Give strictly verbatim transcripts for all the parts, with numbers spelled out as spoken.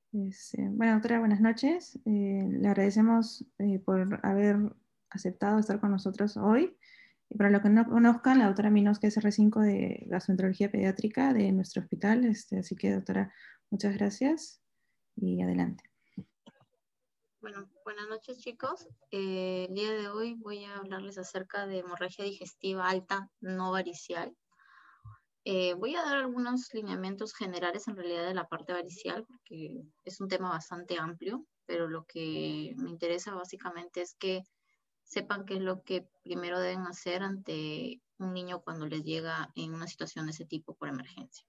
Este, bueno, doctora, buenas noches. Eh, le agradecemos eh, por haber aceptado estar con nosotros hoy. Y para los que no conozcan, la doctora Minosca es R cinco de gastroenterología pediátrica de nuestro hospital. Este, así que, doctora, muchas gracias y adelante. Bueno, buenas noches, chicos. Eh, el día de hoy voy a hablarles acerca de hemorragia digestiva alta no varicial. Eh, voy a dar algunos lineamientos generales en realidad de la parte varicial porque es un tema bastante amplio, pero lo que me interesa básicamente es que sepan qué es lo que primero deben hacer ante un niño cuando les llega en una situación de ese tipo por emergencia.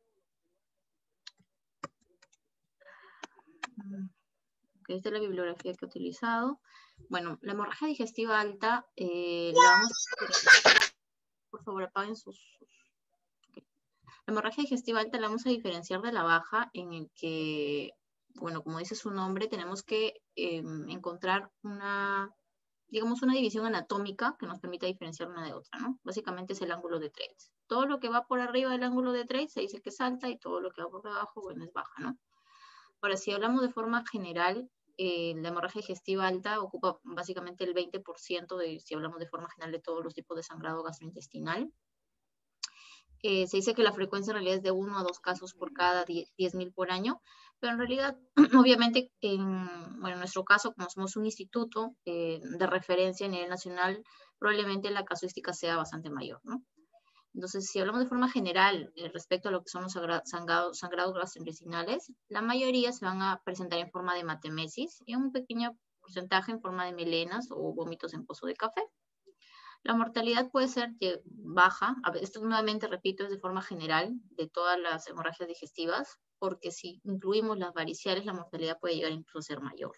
Okay, esta es la bibliografía que he utilizado. Bueno, la hemorragia digestiva alta, eh, la vamos a... Por favor, apaguen sus... Okay. La hemorragia digestiva alta la vamos a diferenciar de la baja en el que, bueno, como dice su nombre, tenemos que eh, encontrar una, digamos, una división anatómica que nos permita diferenciar una de otra, ¿no? Básicamente es el ángulo de Treitz. Todo lo que va por arriba del ángulo de Treitz se dice que es alta y todo lo que va por abajo, bueno, es baja, ¿no? Ahora, si hablamos de forma general, eh, la hemorragia digestiva alta ocupa básicamente el veinte por ciento de, si hablamos de forma general, de todos los tipos de sangrado gastrointestinal. Eh, se dice que la frecuencia en realidad es de uno a dos casos por cada diez mil por año, pero en realidad, obviamente, en, bueno, en nuestro caso, como somos un instituto eh, de referencia a nivel nacional, probablemente la casuística sea bastante mayor, ¿no? Entonces, si hablamos de forma general eh, respecto a lo que son los sangrados, sangrados gastrointestinales, la mayoría se van a presentar en forma de hematemesis y un pequeño porcentaje en forma de melenas o vómitos en pozo de café. La mortalidad puede ser baja, esto nuevamente repito, es de forma general de todas las hemorragias digestivas, porque si incluimos las variciales, la mortalidad puede llegar incluso a ser mayor.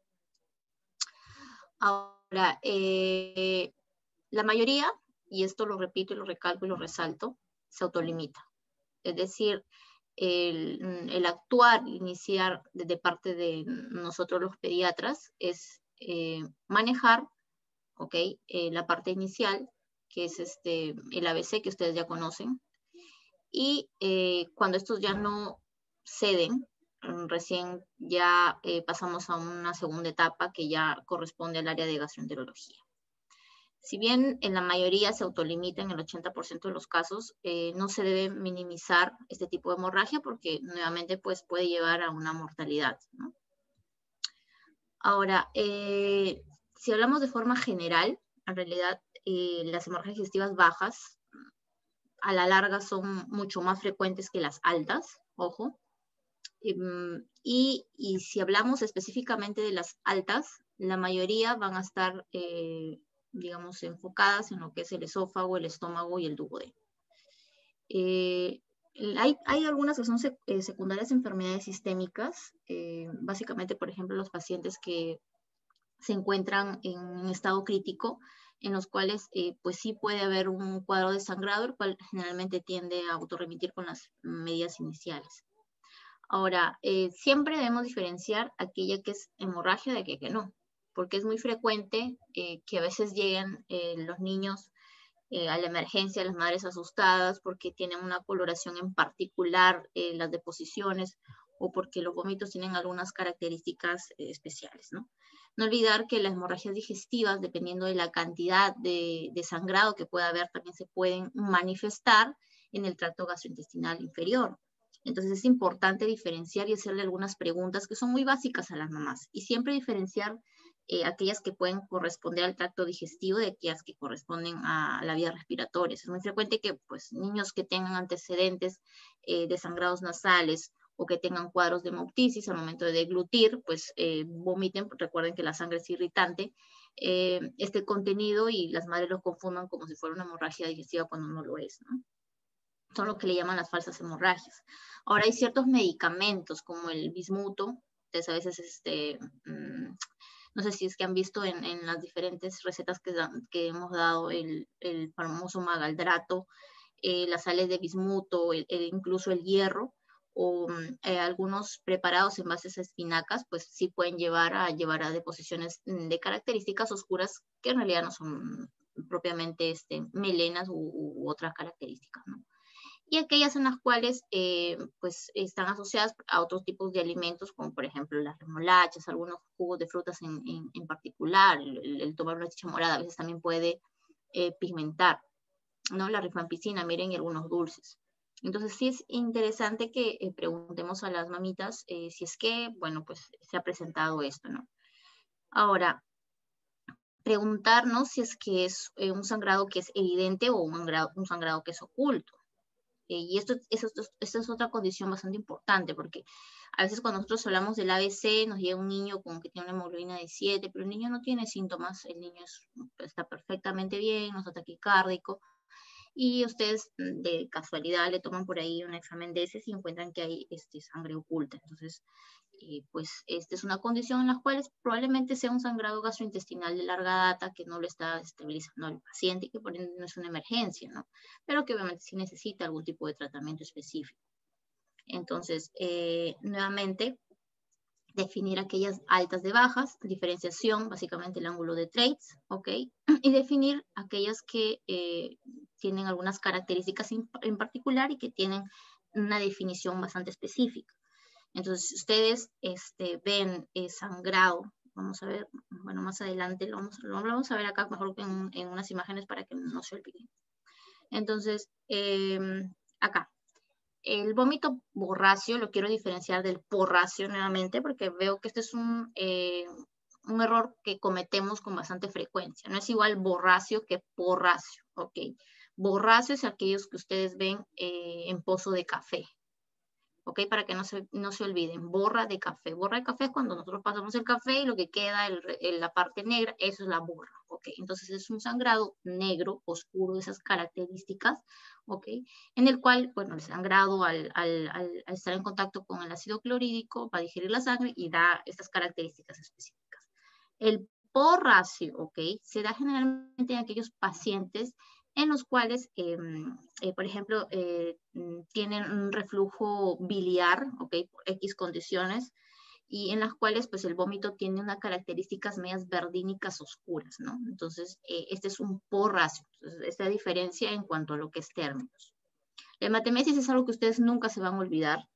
Ahora, eh, la mayoría, y esto lo repito y lo recalco y lo resalto, se autolimita. Es decir, el, el actuar, iniciar de parte de nosotros los pediatras es eh, manejar, ¿ok? Eh, la parte inicial, que es este, el A B C que ustedes ya conocen, y eh, cuando estos ya no ceden, recién ya eh, pasamos a una segunda etapa que ya corresponde al área de gastroenterología. Si bien en la mayoría se autolimita en el ochenta por ciento de los casos, eh, no se debe minimizar este tipo de hemorragia porque nuevamente pues, puede llevar a una mortalidad, ¿no? Ahora, eh, si hablamos de forma general, en realidad eh, las hemorragias digestivas bajas a la larga son mucho más frecuentes que las altas, ojo. Y, y si hablamos específicamente de las altas, la mayoría van a estar, eh, digamos, enfocadas en lo que es el esófago, el estómago y el duodeno. Eh, hay, hay algunas que son sec eh, secundarias enfermedades sistémicas, eh, básicamente, por ejemplo, los pacientes que se encuentran en un estado crítico, en los cuales eh, pues sí puede haber un cuadro de sangrado, el cual generalmente tiende a autorremitir con las medidas iniciales. Ahora, eh, siempre debemos diferenciar aquella que es hemorragia de aquella que no, porque es muy frecuente eh, que a veces lleguen eh, los niños eh, a la emergencia, las madres asustadas porque tienen una coloración en particular, eh, las deposiciones, o porque los vómitos tienen algunas características eh, especiales, ¿no? No olvidar que las hemorragias digestivas, dependiendo de la cantidad de, de sangrado que pueda haber, también se pueden manifestar en el tracto gastrointestinal inferior. Entonces es importante diferenciar y hacerle algunas preguntas que son muy básicas a las mamás. Y siempre diferenciar eh, aquellas que pueden corresponder al tracto digestivo de aquellas que corresponden a la vía respiratoria. Es muy frecuente que pues, niños que tengan antecedentes eh, de sangrados nasales o que tengan cuadros de hemoptisis al momento de deglutir, pues eh, vomiten, recuerden que la sangre es irritante, eh, este contenido y las madres lo confundan como si fuera una hemorragia digestiva cuando no lo es, ¿no? Son lo que le llaman las falsas hemorragias. Ahora hay ciertos medicamentos como el bismuto, ustedes a veces, este, mmm, no sé si es que han visto en, en las diferentes recetas que, dan, que hemos dado el, el famoso magaldrato, eh, las sales de bismuto, el, el, incluso el hierro, o eh, algunos preparados en bases a espinacas, pues sí pueden llevar a, llevar a deposiciones de características oscuras que en realidad no son propiamente este, melenas u, u otras características, ¿no? y aquellas en las cuales eh, pues están asociadas a otros tipos de alimentos, como por ejemplo las remolachas, algunos jugos de frutas en, en, en particular, el, el tomar una chicha morada a veces también puede eh, pigmentar, ¿no? La rifampicina, miren, y algunos dulces. Entonces sí es interesante que eh, preguntemos a las mamitas eh, si es que, bueno, pues se ha presentado esto, ¿no? Ahora, preguntarnos si es que es eh, un sangrado que es evidente o un sangrado, un sangrado que es oculto. Eh, y esto, esto, esto es otra condición bastante importante, porque a veces cuando nosotros hablamos del A B C, nos llega un niño con que tiene una hemoglobina de siete, pero el niño no tiene síntomas, el niño es, está perfectamente bien, no está taquicárdico, y ustedes de casualidad le toman por ahí un examen de heces y encuentran que hay este, sangre oculta. Entonces, eh, pues esta es una condición en la cual probablemente sea un sangrado gastrointestinal de larga data que no lo está estabilizando el paciente y que por ende no es una emergencia, ¿no? Pero que obviamente sí necesita algún tipo de tratamiento específico. Entonces, eh, nuevamente, definir aquellas altas de bajas, diferenciación, básicamente el ángulo de Treitz, ¿ok? Y definir aquellas que eh, tienen algunas características en particular y que tienen una definición bastante específica. Entonces, si ustedes este, ven eh, sangrado, vamos a ver, bueno, más adelante lo vamos, lo vamos a ver acá mejor que en, en unas imágenes para que no se olviden. Entonces, eh, acá, el vómito borráceo lo quiero diferenciar del porráceo nuevamente porque veo que este es un, eh, un error que cometemos con bastante frecuencia. No es igual borráceo que porráceo, ¿ok? Borráceo es aquellos que ustedes ven eh, en pozo de café, ¿ok? Para que no se, no se olviden, borra de café. Borra de café es cuando nosotros pasamos el café y lo que queda, el, el, la parte negra, eso es la borra, ¿ok? Entonces es un sangrado negro, oscuro, de esas características, ¿ok? En el cual, bueno, el sangrado al, al, al, al estar en contacto con el ácido clorhídrico va a digerir la sangre y da estas características específicas. El porráceo, ¿ok? Se da generalmente en aquellos pacientes en los cuales, eh, eh, por ejemplo, eh, tienen un reflujo biliar, ¿ok? Por X condiciones, y en las cuales, pues, el vómito tiene unas características medias verdínicas oscuras, ¿no? Entonces, eh, este es un porráceo. Entonces, esta diferencia en cuanto a lo que es términos. La hematemesis es algo que ustedes nunca se van a olvidar,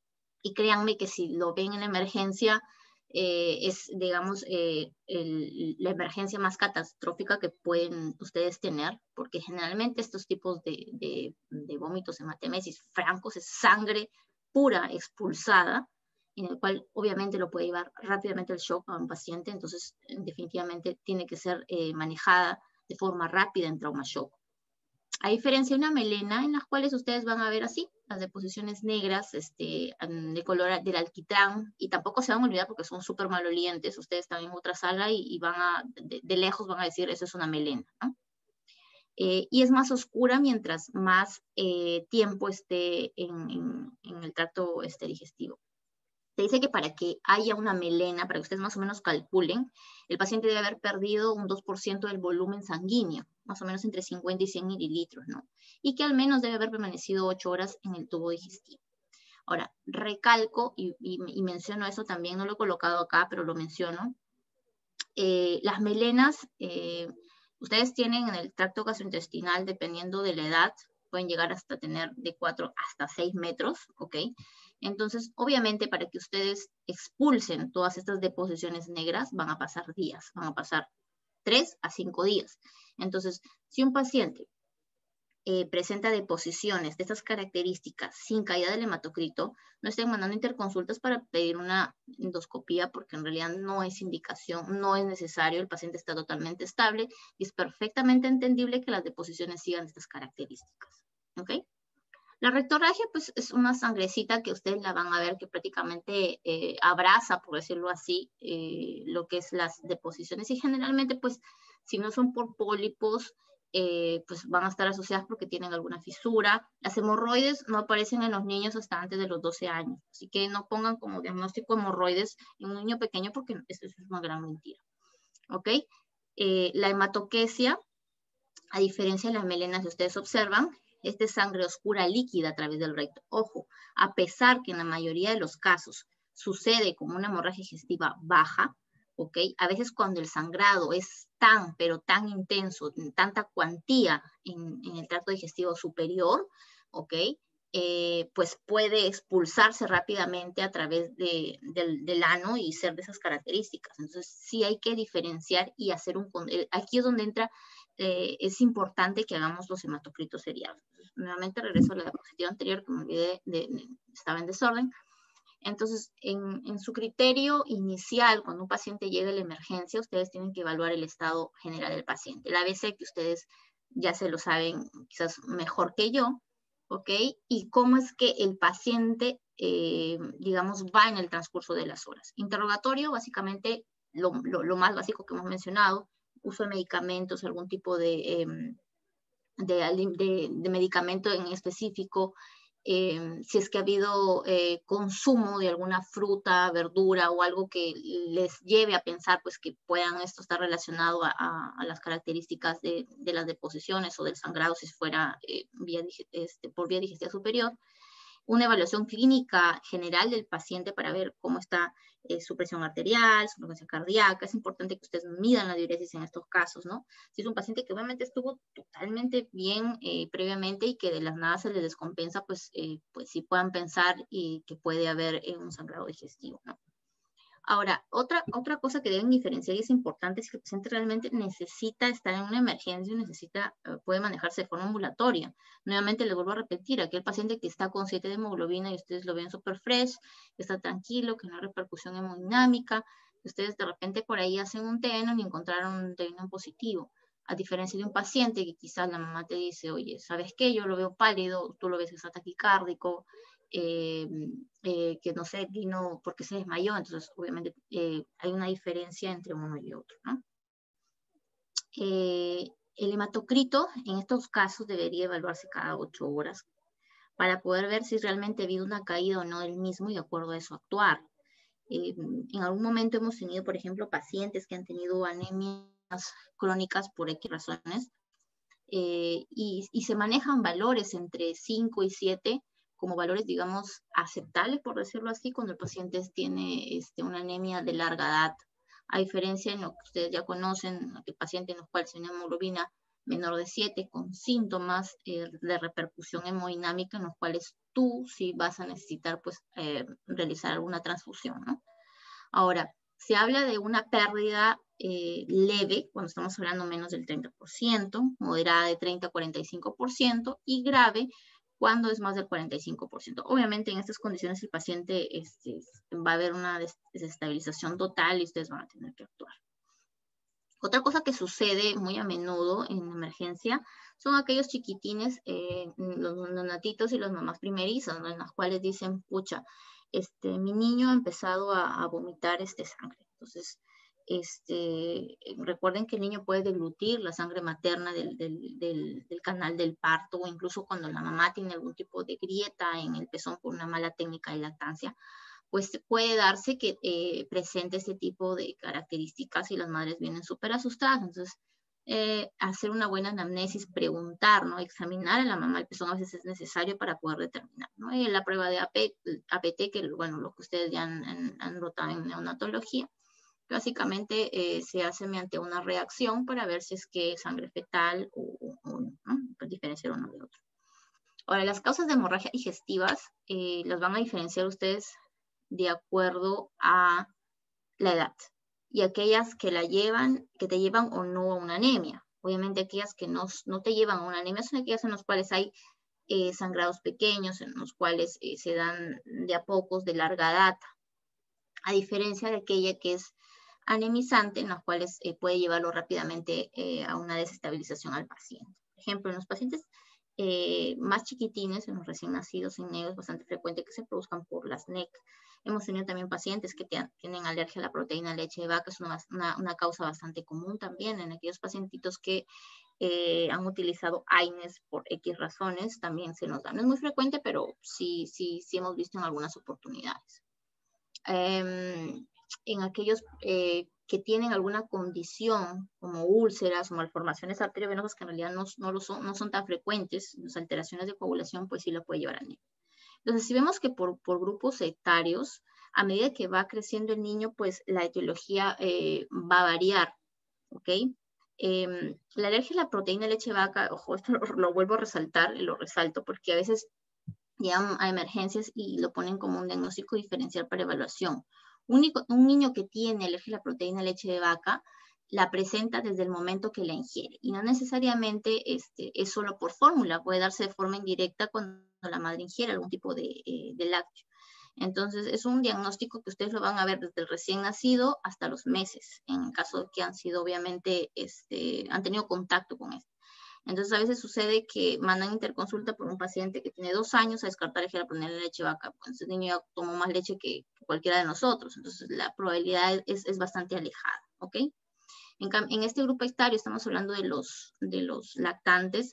y créanme que si lo ven en emergencia, Eh, es, digamos, eh, el, la emergencia más catastrófica que pueden ustedes tener, porque generalmente estos tipos de, de, de vómitos hematemesis francos es sangre pura expulsada, en el cual obviamente lo puede llevar rápidamente el shock a un paciente, entonces definitivamente tiene que ser eh, manejada de forma rápida en trauma shock. A diferencia de una melena, en las cuales ustedes van a ver así, las deposiciones negras este, de color del alquitrán, y tampoco se van a olvidar porque son súper malolientes, ustedes están en otra sala y, y van a, de, de lejos van a decir, eso es una melena, ¿no? Eh, y es más oscura mientras más eh, tiempo esté en, en, en el tracto este, digestivo. Se dice que para que haya una melena, para que ustedes más o menos calculen, el paciente debe haber perdido un dos por ciento del volumen sanguíneo, más o menos entre cincuenta y cien mililitros, ¿no? Y que al menos debe haber permanecido ocho horas en el tubo digestivo. Ahora, recalco, y, y, y menciono eso también, no lo he colocado acá, pero lo menciono, eh, las melenas, eh, ustedes tienen en el tracto gastrointestinal, dependiendo de la edad, pueden llegar hasta tener de cuatro hasta seis metros, ¿ok? Entonces, obviamente, para que ustedes expulsen todas estas deposiciones negras, van a pasar días, van a pasar tres a cinco días. Entonces, si un paciente eh, presenta deposiciones de estas características sin caída del hematocrito, no estén mandando interconsultas para pedir una endoscopía porque en realidad no es indicación, no es necesario, el paciente está totalmente estable y es perfectamente entendible que las deposiciones sigan estas características, ¿ok? La rectorragia, pues, es una sangrecita que ustedes la van a ver que prácticamente eh, abraza, por decirlo así, eh, lo que es las deposiciones. Y generalmente, pues, si no son por pólipos, eh, pues van a estar asociadas porque tienen alguna fisura. Las hemorroides no aparecen en los niños hasta antes de los doce años. Así que no pongan como diagnóstico hemorroides en un niño pequeño porque eso es una gran mentira. ¿Ok? Eh, la hematoquesia, a diferencia de las melenas que ustedes observan, esta es sangre oscura líquida a través del recto. Ojo, a pesar que en la mayoría de los casos sucede como una hemorragia digestiva baja, ¿ok? A veces cuando el sangrado es tan, pero tan intenso, en tanta cuantía en, en el tracto digestivo superior, ¿ok? Eh, pues puede expulsarse rápidamente a través de, del, del ano y ser de esas características. Entonces sí hay que diferenciar y hacer un... Aquí es donde entra, eh, es importante que hagamos los hematocritos seriados. Entonces, nuevamente regreso a la diapositiva anterior que me olvidé, de, de, estaba en desorden. Entonces, en, en su criterio inicial, cuando un paciente llega a la emergencia, ustedes tienen que evaluar el estado general del paciente. El A B C que ustedes ya se lo saben quizás mejor que yo, ¿ok? Y cómo es que el paciente, eh, digamos, va en el transcurso de las horas. Interrogatorio, básicamente, lo, lo, lo más básico que hemos mencionado, uso de medicamentos, algún tipo de, eh, de, de, de medicamento en específico, eh, si es que ha habido eh, consumo de alguna fruta, verdura o algo que les lleve a pensar pues que puedan esto estar relacionado a, a, a las características de, de las deposiciones o del sangrado si fuera eh, vía, este, por vía digestiva superior. Una evaluación clínica general del paciente para ver cómo está eh, su presión arterial, su frecuencia cardíaca. Es importante que ustedes midan la diuresis en estos casos, ¿no? Si es un paciente que obviamente estuvo totalmente bien eh, previamente y que de las nada se le descompensa, pues, eh, pues sí puedan pensar y que puede haber eh, un sangrado digestivo, ¿no? Ahora, otra, otra cosa que deben diferenciar y es importante es que el paciente realmente necesita estar en una emergencia, necesita, puede manejarse de forma ambulatoria. Nuevamente les vuelvo a repetir, aquel paciente que está con siete de hemoglobina y ustedes lo ven súper fresh, que está tranquilo, que no hay repercusión hemodinámica, ustedes de repente por ahí hacen un T N y encontraron un T N positivo. A diferencia de un paciente que quizás la mamá te dice, oye, ¿sabes qué? Yo lo veo pálido, tú lo ves que está taquicárdico, Eh, eh, que no sé, vino porque se desmayó, entonces obviamente eh, hay una diferencia entre uno y otro, ¿no? Eh, el hematocrito en estos casos debería evaluarse cada ocho horas para poder ver si realmente ha habido una caída o no del mismo y de acuerdo a eso actuar. Eh, en algún momento hemos tenido, por ejemplo, pacientes que han tenido anemias crónicas por X razones eh, y, y se manejan valores entre cinco y siete como valores, digamos, aceptables, por decirlo así, cuando el paciente tiene este, una anemia de larga edad. A diferencia en lo que ustedes ya conocen, el paciente en los cuales tiene hemoglobina menor de siete con síntomas eh, de repercusión hemodinámica en los cuales tú sí vas a necesitar pues eh, realizar alguna transfusión, ¿no? Ahora, se habla de una pérdida eh, leve, cuando estamos hablando menos del treinta por ciento, moderada de treinta a cuarenta y cinco por ciento y grave cuando es más del cuarenta y cinco por ciento. Obviamente en estas condiciones el paciente este, va a haber una desestabilización total y ustedes van a tener que actuar. Otra cosa que sucede muy a menudo en emergencia son aquellos chiquitines, eh, los neonatitos y las mamás primerizas, ¿no? En las cuales dicen, pucha, este, mi niño ha empezado a, a vomitar este sangre. Entonces, este, recuerden que el niño puede deglutir la sangre materna del, del, del, del canal del parto o incluso cuando la mamá tiene algún tipo de grieta en el pezón por una mala técnica de lactancia, pues puede darse que eh, presente este tipo de características y las madres vienen súper asustadas. Entonces, eh, hacer una buena anamnesis, preguntar, ¿no? Examinar a la mamá el pezón a veces es necesario para poder determinar, ¿no? Y la prueba de A P T, que bueno, lo que ustedes ya han, han, han notado en neonatología, básicamente eh, se hace mediante una reacción para ver si es que es sangre fetal o, o no, ¿no? Para diferenciar uno de otro. Ahora, las causas de hemorragia digestivas eh, las van a diferenciar ustedes de acuerdo a la edad y aquellas que la llevan, que te llevan o no a una anemia. Obviamente aquellas que no, no te llevan a una anemia son aquellas en las cuales hay eh, sangrados pequeños, en los cuales eh, se dan de a pocos de larga data, a diferencia de aquella que es anemizante, en las cuales eh, puede llevarlo rápidamente eh, a una desestabilización al paciente. Por ejemplo, en los pacientes eh, más chiquitines, en los recién nacidos en negro, es bastante frecuente que se produzcan por las N E C. Hemos tenido también pacientes que te, tienen alergia a la proteína leche de vaca, es una, una, una causa bastante común también en aquellos pacientitos que eh, han utilizado A I N E S por X razones, también se nos da. No es muy frecuente, pero sí, sí, sí hemos visto en algunas oportunidades. Eh, en aquellos eh, que tienen alguna condición como úlceras o malformaciones arteriovenosas que en realidad no, no, lo son, no son tan frecuentes, las alteraciones de coagulación pues sí lo puede llevar a anemia. Entonces si vemos que por, por grupos etarios, a medida que va creciendo el niño pues la etiología eh, va a variar, ¿ok? Eh, la alergia a la proteína de leche de vaca, ojo, esto lo, lo vuelvo a resaltar, lo resalto, porque a veces llegan a emergencias y lo ponen como un diagnóstico diferencial para evaluación. Único, un niño que tiene alergia a la proteína de leche de vaca la presenta desde el momento que la ingiere, y no necesariamente este, es solo por fórmula, puede darse de forma indirecta cuando la madre ingiere algún tipo de, eh, de lácteo. Entonces, es un diagnóstico que ustedes lo van a ver desde el recién nacido hasta los meses, en caso de que han sido, obviamente, este, han tenido contacto con esto. Entonces, a veces sucede que mandan interconsulta por un paciente que tiene dos años a descartar alergia a la proteína de leche de vaca. Pues ese niño ya tomó más leche que cualquiera de nosotros. Entonces, la probabilidad es, es bastante alejada, ¿ok? En, en este grupo etario estamos hablando de los, de los lactantes,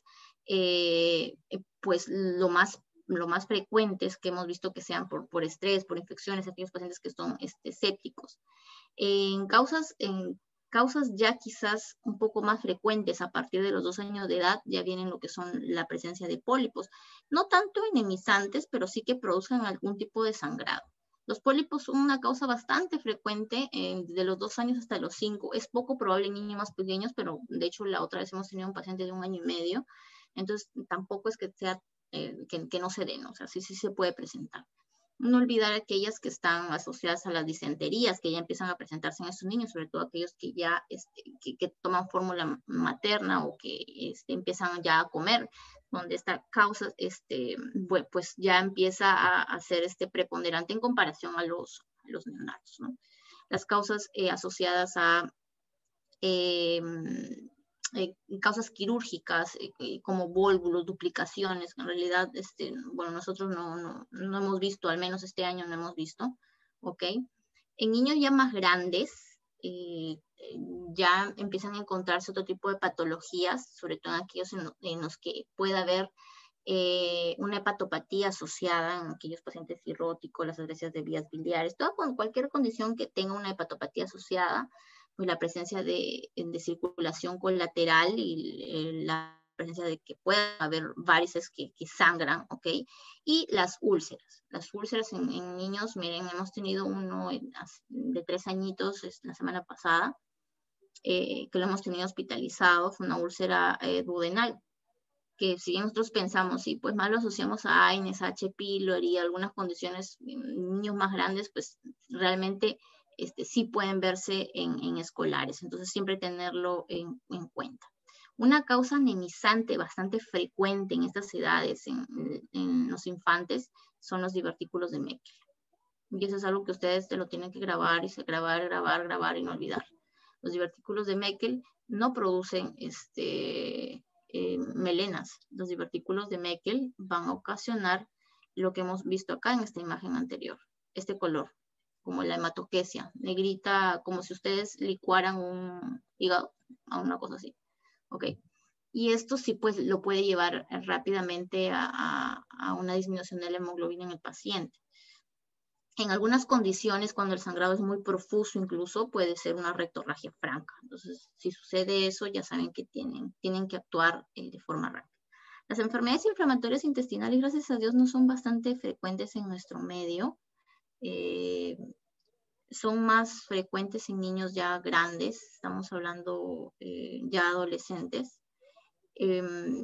eh, pues lo más, lo más frecuente es que hemos visto que sean por, por estrés, por infecciones, aquellos pacientes que son este, sépticos. En causas, en causas ya quizás un poco más frecuentes a partir de los dos años de edad, ya vienen lo que son la presencia de pólipos, no tanto enemizantes, pero sí que produzcan algún tipo de sangrado. Los pólipos son una causa bastante frecuente eh, de los dos años hasta los cinco. Es poco probable en niños más pequeños, pero de hecho la otra vez hemos tenido un paciente de un año y medio, entonces tampoco es que sea eh, que, que no se den, o sea, sí, sí se puede presentar. No olvidar aquellas que están asociadas a las disenterías, que ya empiezan a presentarse en estos niños, sobre todo aquellos que ya este, que, que toman fórmula materna o que este, empiezan ya a comer, donde esta causa este, pues ya empieza a, a ser este, preponderante en comparación a los, a los neonatos, ¿no? Las causas eh, asociadas a eh, eh, causas quirúrgicas eh, como vólvulos, duplicaciones, que en realidad, este, bueno, nosotros no, no, no hemos visto, al menos este año no hemos visto, ¿ok? En niños ya más grandes, eh, ya empiezan a encontrarse otro tipo de patologías, sobre todo en aquellos en, en los que pueda haber eh, una hepatopatía asociada en aquellos pacientes cirróticos, las agresiones de vías biliares, toda con cualquier condición que tenga una hepatopatía asociada, pues la presencia de, de circulación colateral y eh, la presencia de que pueda haber varices que, que sangran, ¿ok? Y las úlceras. Las úlceras en, en niños, miren, hemos tenido uno en, de tres añitos la semana pasada, eh, que lo hemos tenido hospitalizado, fue una úlcera eh, duodenal, que si bien nosotros pensamos, y pues más lo asociamos a A I N E S, a H. pylori y algunas condiciones en niños más grandes, pues realmente este, sí pueden verse en, en escolares, entonces siempre tenerlo en, en cuenta. Una causa anemizante bastante frecuente en estas edades, en, en los infantes, son los divertículos de Meckel. Y eso es algo que ustedes te lo tienen que grabar y se grabar, grabar, grabar y no olvidar. Los divertículos de Meckel no producen este, eh, melenas. Los divertículos de Meckel van a ocasionar lo que hemos visto acá en esta imagen anterior, este color, como la hematoquesia, negrita, como si ustedes licuaran un hígado, a una cosa así. ¿Ok? Y esto sí pues lo puede llevar rápidamente a, a, a una disminución de la hemoglobina en el paciente. En algunas condiciones, cuando el sangrado es muy profuso, incluso puede ser una rectorragia franca. Entonces, si sucede eso, ya saben que tienen, tienen que actuar eh, de forma rápida. Las enfermedades inflamatorias intestinales, gracias a Dios, no son bastante frecuentes en nuestro medio. Eh, son más frecuentes en niños ya grandes, estamos hablando eh, ya adolescentes. Eh,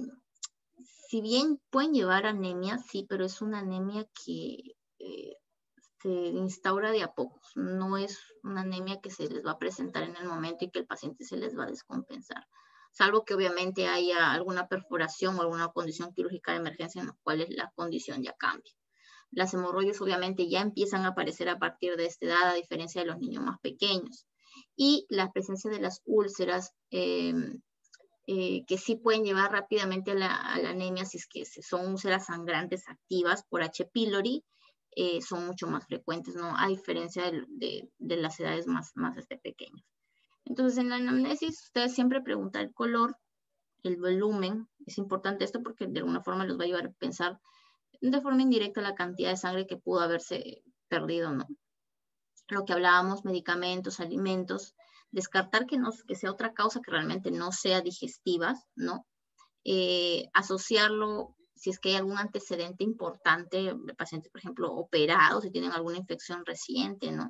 si bien pueden llevar anemia, sí, pero es una anemia que eh, se instaura de a pocos. No es una anemia que se les va a presentar en el momento y que el paciente se les va a descompensar. Salvo que obviamente haya alguna perforación o alguna condición quirúrgica de emergencia en la cual la condición ya cambia. Las hemorroides obviamente ya empiezan a aparecer a partir de esta edad, a diferencia de los niños más pequeños. Y la presencia de las úlceras, eh, eh, que sí pueden llevar rápidamente a la, a la anemia si es que son úlceras sangrantes activas por H. pylori, eh, son mucho más frecuentes, ¿no? A diferencia de, de, de las edades más, más este, pequeñas. Entonces, en la anamnesis, ustedes siempre preguntan el color, el volumen. Es importante esto porque de alguna forma los va a llevar a pensar de forma indirecta la cantidad de sangre que pudo haberse perdido, ¿no? Lo que hablábamos, medicamentos, alimentos, descartar que, no, que sea otra causa que realmente no sea digestivas, ¿no? Eh, asociarlo, si es que hay algún antecedente importante, de pacientes, por ejemplo, operados, si tienen alguna infección reciente, ¿no?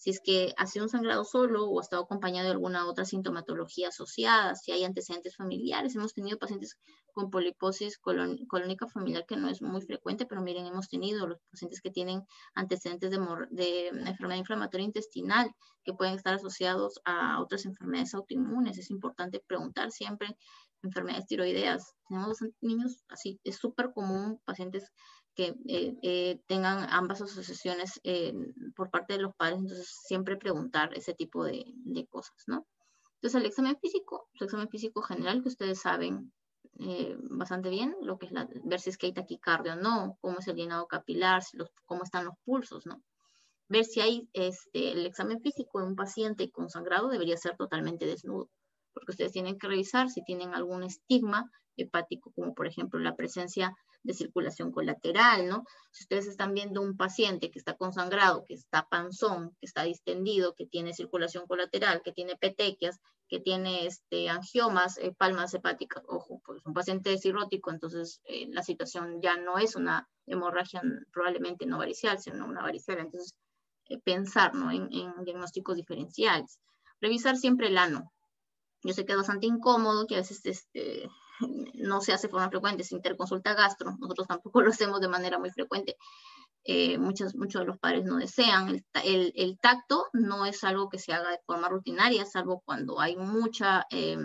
si es que ha sido un sangrado solo o ha estado acompañado de alguna otra sintomatología asociada, si hay antecedentes familiares. Hemos tenido pacientes con poliposis colon, colónica familiar, que no es muy frecuente, pero miren, hemos tenido los pacientes que tienen antecedentes de, de enfermedad inflamatoria intestinal, que pueden estar asociados a otras enfermedades autoinmunes. Es importante preguntar siempre enfermedades tiroideas. Tenemos niños así, es súper común, pacientes que eh, eh, tengan ambas asociaciones eh, por parte de los padres, entonces siempre preguntar ese tipo de, de cosas, ¿no? Entonces el examen físico, el examen físico general que ustedes saben eh, bastante bien, lo que es la, ver si es que hay taquicardia o no, cómo es el llenado capilar, si los, cómo están los pulsos, ¿no? Ver si hay este, el examen físico de un paciente con sangrado debería ser totalmente desnudo, porque ustedes tienen que revisar si tienen algún estigma hepático, como por ejemplo la presencia de circulación colateral, ¿no? Si ustedes están viendo un paciente que está con sangrado, que está panzón, que está distendido, que tiene circulación colateral, que tiene petequias, que tiene este, angiomas, eh, palmas hepáticas, ojo, pues un paciente cirrótico, entonces eh, la situación ya no es una hemorragia probablemente no varicial, sino una varicela. Entonces, eh, pensar, ¿no? en, en diagnósticos diferenciales. Revisar siempre el ano. Yo sé que es bastante incómodo, que a veces este, no se hace de forma frecuente, es interconsulta gastro, nosotros tampoco lo hacemos de manera muy frecuente. Eh, muchos, muchos de los padres no desean. El, el, el tacto no es algo que se haga de forma rutinaria, salvo cuando hay mucha eh,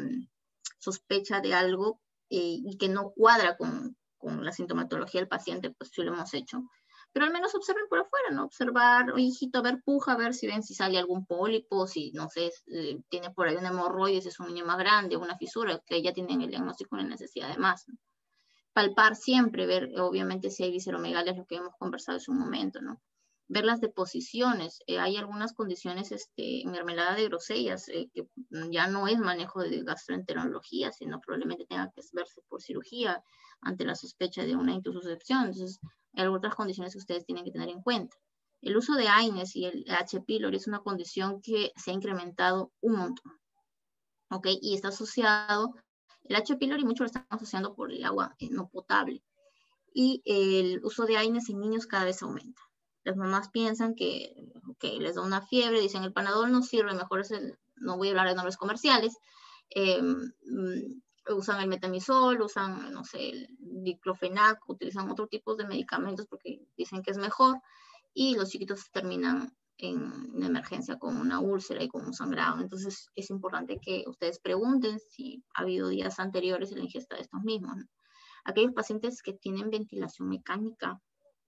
sospecha de algo eh, y que no cuadra con, con la sintomatología del paciente, pues sí lo hemos hecho. Pero al menos observen por afuera, ¿no? Observar, oye, hijito, ver puja, ver si ven si sale algún pólipo, si, no sé, eh, tiene por ahí un hemorroide, si es un niño más grande, una fisura, que ya tienen el diagnóstico y la necesidad de más, ¿no? Palpar siempre, ver, obviamente, si hay visceromegalias, lo que hemos conversado hace un momento, ¿no? Ver las deposiciones. Eh, hay algunas condiciones, este, mermelada de grosellas, eh, que ya no es manejo de gastroenterología, sino probablemente tenga que verse por cirugía ante la sospecha de una intususcepción. Entonces, hay otras condiciones que ustedes tienen que tener en cuenta. El uso de AINES y el H. pylori es una condición que se ha incrementado un montón, ¿ok? Y está asociado, el H. pylori mucho lo están asociando por el agua eh, no potable. Y el uso de AINES en niños cada vez aumenta. Las mamás piensan que, que les da una fiebre, dicen el Panadol no sirve, mejor es el, no voy a hablar de nombres comerciales, eh, usan el metamizol, usan, no sé, el diclofenac, utilizan otro tipo de medicamentos porque dicen que es mejor, y los chiquitos terminan en emergencia con una úlcera y con un sangrado. Entonces es importante que ustedes pregunten si ha habido días anteriores en la ingesta de estos mismos, ¿no? Aquellos pacientes que tienen ventilación mecánica,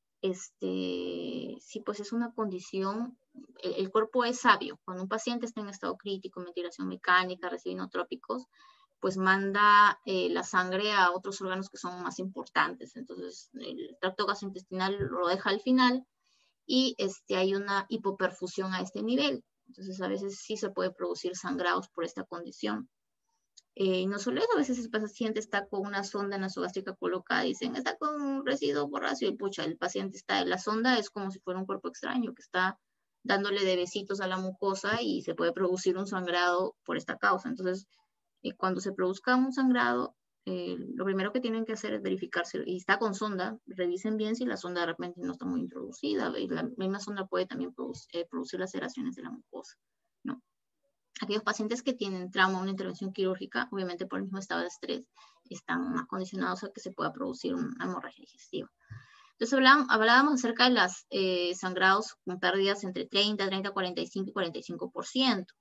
este, sí, pues es una condición, el, el cuerpo es sabio. Cuando un paciente está en estado crítico, ventilación mecánica, recibe inotrópicos, pues manda eh, la sangre a otros órganos que son más importantes. Entonces, el tracto gastrointestinal lo deja al final y este, hay una hipoperfusión a este nivel. Entonces, a veces sí se puede producir sangrados por esta condición. Eh, y no solo eso, a veces el paciente está con una sonda nasogástrica colocada, dicen, está con un residuo borráceo, y pucha, el paciente está en la sonda, es como si fuera un cuerpo extraño que está dándole de besitos a la mucosa y se puede producir un sangrado por esta causa. Entonces, eh, cuando se produzca un sangrado, eh, lo primero que tienen que hacer es verificar si y está con sonda, revisen bien si la sonda de repente no está muy introducida, y la misma sonda puede también produc eh, producir laceraciones de la mucosa, ¿no? Aquellos pacientes que tienen trauma o una intervención quirúrgica, obviamente por el mismo estado de estrés, están más condicionados a que se pueda producir una hemorragia digestiva. Entonces hablábamos, hablábamos acerca de los eh, sangrados con pérdidas entre treinta, treinta, cuarenta y cinco y cuarenta y cinco por ciento.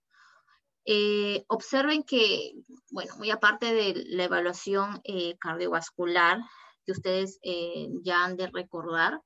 Eh, observen que, bueno, muy aparte de la evaluación eh, cardiovascular que ustedes eh, ya han de recordar,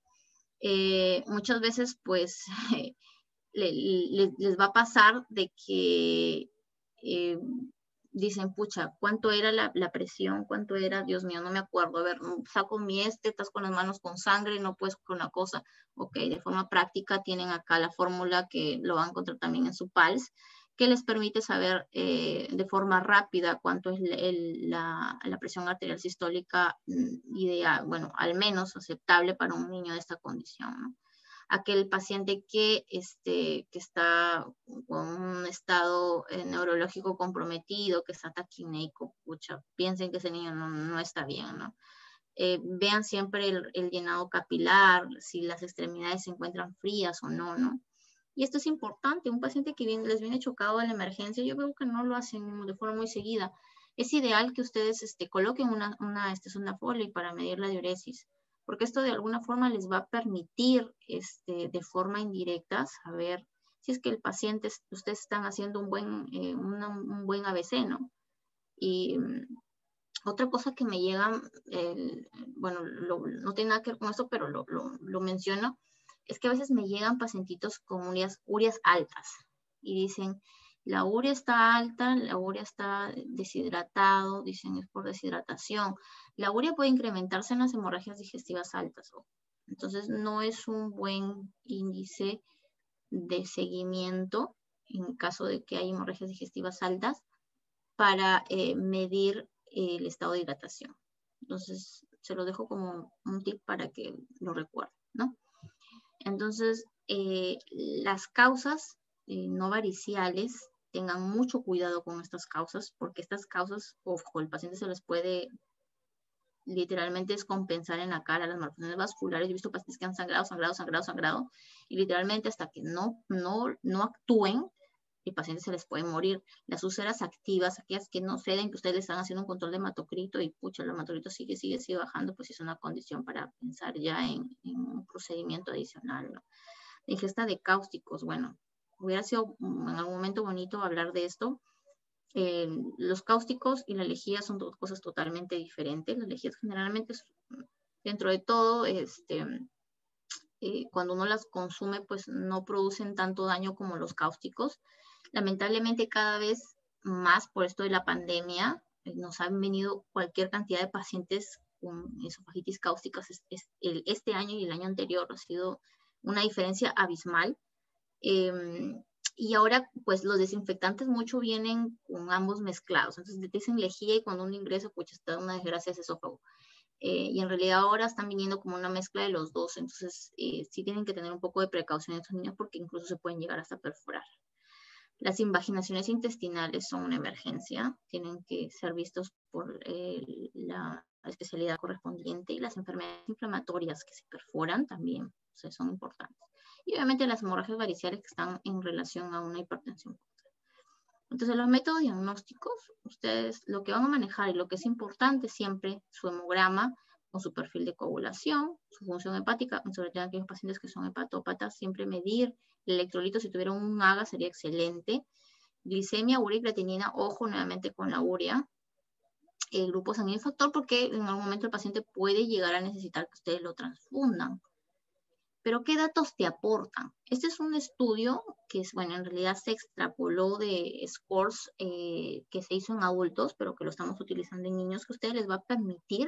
eh, muchas veces pues le, le, les va a pasar de que eh, dicen, pucha, ¿cuánto era la, la presión? ¿Cuánto era? Dios mío, no me acuerdo. A ver, saco mi este, estás con las manos con sangre, no puedes con una cosa. Ok, de forma práctica tienen acá la fórmula que lo van a encontrar también en su P A L S, que les permite saber eh, de forma rápida cuánto es el, la, la presión arterial sistólica ideal, bueno, al menos aceptable para un niño de esta condición, ¿no? Aquel paciente que, este, que está con un estado eh, neurológico comprometido, que está taquineico, pucha, piensen que ese niño no, no está bien, ¿no? Eh, vean siempre el, el llenado capilar, si las extremidades se encuentran frías o no, ¿no? Y esto es importante, un paciente que viene, les viene chocado a la emergencia, yo veo que no lo hacen de forma muy seguida. Es ideal que ustedes este, coloquen una, una este, sonda Foley para medir la diuresis, porque esto de alguna forma les va a permitir este, de forma indirecta saber si es que el paciente, ustedes están haciendo un buen, eh, una, un buen A B C, ¿no? Y um, otra cosa que me llega, el, bueno, lo, no tiene nada que ver con esto, pero lo, lo, lo menciono, es que a veces me llegan pacientitos con urias, urias altas y dicen, la urea está alta, la urea está deshidratado, dicen es por deshidratación. La urea puede incrementarse en las hemorragias digestivas altas. Entonces no es un buen índice de seguimiento en caso de que haya hemorragias digestivas altas para eh, medir el estado de hidratación. Entonces se lo dejo como un tip para que lo recuerden, ¿no? Entonces, eh, las causas eh, no variciales, tengan mucho cuidado con estas causas, porque estas causas, ojo, el paciente se les puede literalmente descompensar en la cara las malformaciones vasculares. Yo he visto pacientes que han sangrado, sangrado, sangrado, sangrado, y literalmente hasta que no, no, no actúen, el paciente se les puede morir. Las úlceras activas, aquellas que no ceden, que ustedes están haciendo un control de hematocrito y pucha, el hematocrito sigue, sigue, sigue bajando, pues es una condición para pensar ya en, en un procedimiento adicional, ¿no? La ingesta de cáusticos, bueno, hubiera sido en algún momento bonito hablar de esto. Eh, los cáusticos y la lejía son dos cosas totalmente diferentes. Las lejías generalmente, dentro de todo, este, eh, cuando uno las consume, pues no producen tanto daño como los cáusticos. Lamentablemente cada vez más por esto de la pandemia, eh, nos han venido cualquier cantidad de pacientes con esofagitis cáusticas. Es, es, el, este año y el año anterior ha sido una diferencia abismal. Eh, y ahora, pues los desinfectantes mucho vienen con ambos mezclados. Entonces te dicen lejía y cuando uno ingresa, pues está una desgracia ese esófago. Eh, y en realidad ahora están viniendo como una mezcla de los dos. Entonces eh, sí tienen que tener un poco de precaución estos niños porque incluso se pueden llegar hasta perforar. Las invaginaciones intestinales son una emergencia, tienen que ser vistos por eh, la especialidad correspondiente, y las enfermedades inflamatorias que se perforan también, o sea, son importantes. Y obviamente las hemorragias variciales que están en relación a una hipertensión. Entonces los métodos diagnósticos, ustedes lo que van a manejar y lo que es importante siempre, su hemograma con su perfil de coagulación, su función hepática, sobre todo en aquellos pacientes que son hepatópatas, siempre medir el electrolito. Si tuvieran un A G A sería excelente. Glicemia, urea y creatinina, ojo nuevamente con la urea. El grupo sanguíneo factor, porque en algún momento el paciente puede llegar a necesitar que ustedes lo transfundan. Pero ¿qué datos te aportan? Este es un estudio que, es, bueno, en realidad se extrapoló de scores eh, que se hizo en adultos, pero que lo estamos utilizando en niños, que a ustedes les va a permitir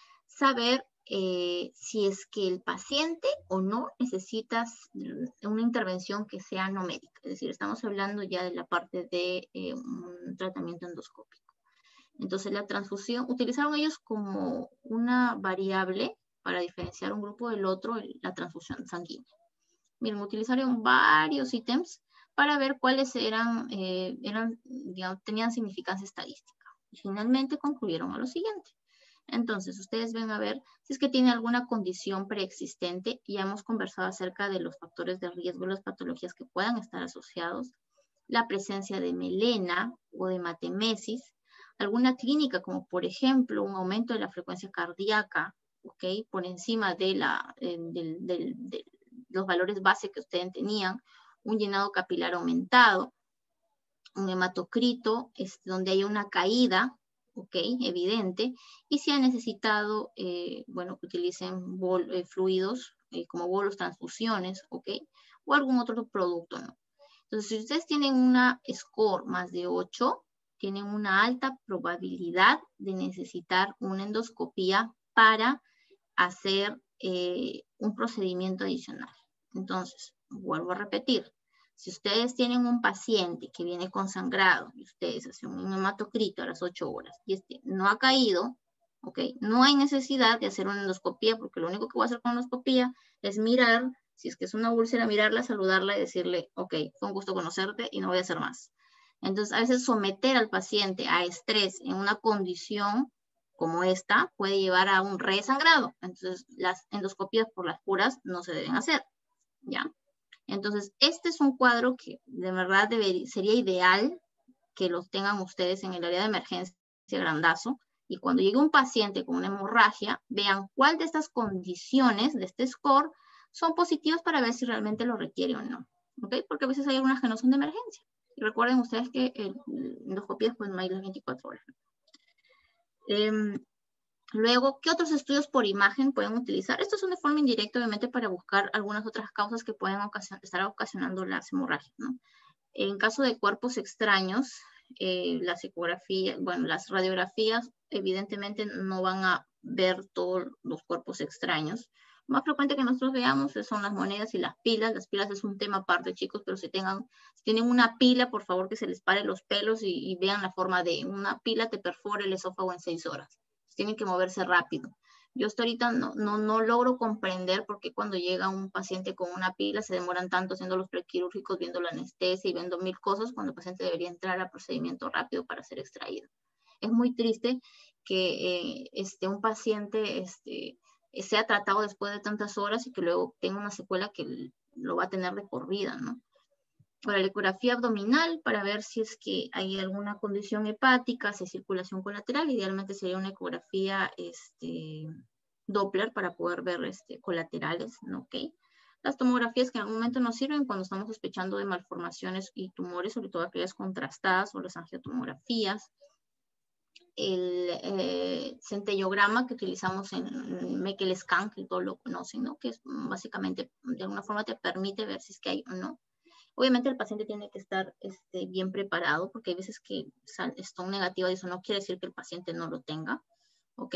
saber eh, si es que el paciente o no necesita una intervención que sea no médica. Es decir, estamos hablando ya de la parte de eh, un tratamiento endoscópico. Entonces, la transfusión, utilizaron ellos como una variable para diferenciar un grupo del otro, la transfusión sanguínea. Miren, utilizaron varios ítems para ver cuáles eran, eh, eran digamos, tenían significancia estadística. Y finalmente concluyeron a lo siguiente. Entonces, ustedes ven a ver si es que tiene alguna condición preexistente. Ya hemos conversado acerca de los factores de riesgo y las patologías que puedan estar asociados. La presencia de melena o de hematemesis. Alguna clínica, como por ejemplo un aumento de la frecuencia cardíaca, ¿ok? Por encima de, la, eh, de, de, de los valores base que ustedes tenían. Un llenado capilar aumentado. Un hematocrito, es donde hay una caída, ok, evidente, y si ha necesitado, eh, bueno, que utilicen bol, eh, fluidos eh, como bolos, transfusiones, ok, o algún otro producto, ¿no? Entonces, si ustedes tienen una score más de ocho, tienen una alta probabilidad de necesitar una endoscopía para hacer eh, un procedimiento adicional. Entonces, vuelvo a repetir, si ustedes tienen un paciente que viene con sangrado y ustedes hacen un hematocrito a las ocho horas y este no ha caído, ¿ok? No hay necesidad de hacer una endoscopía, porque lo único que voy a hacer con la endoscopía es mirar, si es que es una úlcera, mirarla, saludarla y decirle, ok, fue un gusto conocerte y no voy a hacer más. Entonces, a veces someter al paciente a estrés en una condición como esta puede llevar a un resangrado. Entonces, las endoscopías por las puras no se deben hacer, ¿ya? Entonces, este es un cuadro que de verdad debería, sería ideal que los tengan ustedes en el área de emergencia grandazo, y cuando llegue un paciente con una hemorragia, vean cuál de estas condiciones, de este score, son positivas para ver si realmente lo requiere o no, ¿ok? Porque a veces hay algunas que no son de emergencia. Y recuerden ustedes que el endoscopías pueden ir las veinticuatro horas. Eh, luego, ¿qué otros estudios por imagen pueden utilizar? Esto es una forma indirecta, obviamente, para buscar algunas otras causas que pueden ocasion estar ocasionando las hemorragias, ¿no? En caso de cuerpos extraños, eh, las ecografías, bueno, las radiografías evidentemente no van a ver todos los cuerpos extraños. Lo más frecuente que nosotros veamos son las monedas y las pilas. Las pilas es un tema aparte, chicos, pero si, tengan, si tienen una pila, por favor que se les pare los pelos y, y vean la forma de una pila te perfora el esófago en seis horas. Tienen que moverse rápido. Yo hasta ahorita no, no, no logro comprender por qué cuando llega un paciente con una pila se demoran tanto haciendo los prequirúrgicos, viendo la anestesia y viendo mil cosas, cuando el paciente debería entrar a procedimiento rápido para ser extraído. Es muy triste que eh, este, un paciente este, sea tratado después de tantas horas y que luego tenga una secuela que lo va a tener de por vida, ¿no? Para la ecografía abdominal, para ver si es que hay alguna condición hepática, si hay circulación colateral, idealmente sería una ecografía este, Doppler para poder ver este, colaterales, ¿no? ¿Okay? Las tomografías que en algún momento nos sirven cuando estamos sospechando de malformaciones y tumores, sobre todo aquellas contrastadas, o las angiotomografías. El eh, centellograma que utilizamos en Meckel Scan, que todos lo conocen, ¿no? Que es básicamente, de alguna forma te permite ver si es que hay o no. Obviamente el paciente tiene que estar este, bien preparado, porque hay veces que son negativas y eso no quiere decir que el paciente no lo tenga, ¿ok?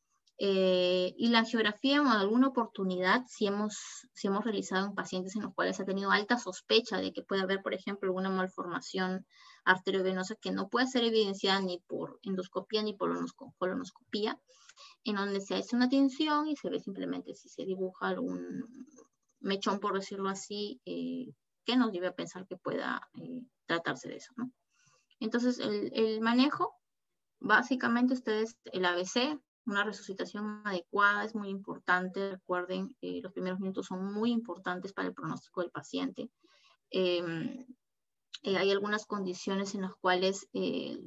Eh, y la angiografía en alguna oportunidad, si hemos, si hemos realizado en pacientes en los cuales ha tenido alta sospecha de que puede haber, por ejemplo, alguna malformación arteriovenosa que no puede ser evidenciada ni por endoscopía ni por colonoscopía, en donde se hace una tinción y se ve simplemente si se dibuja algún mechón, por decirlo así, eh, que nos lleve a pensar que pueda eh, tratarse de eso, ¿no? Entonces, el, el manejo, básicamente ustedes, el A B C, una resucitación adecuada es muy importante. Recuerden, eh, los primeros minutos son muy importantes para el pronóstico del paciente. Eh, eh, hay algunas condiciones en las cuales eh,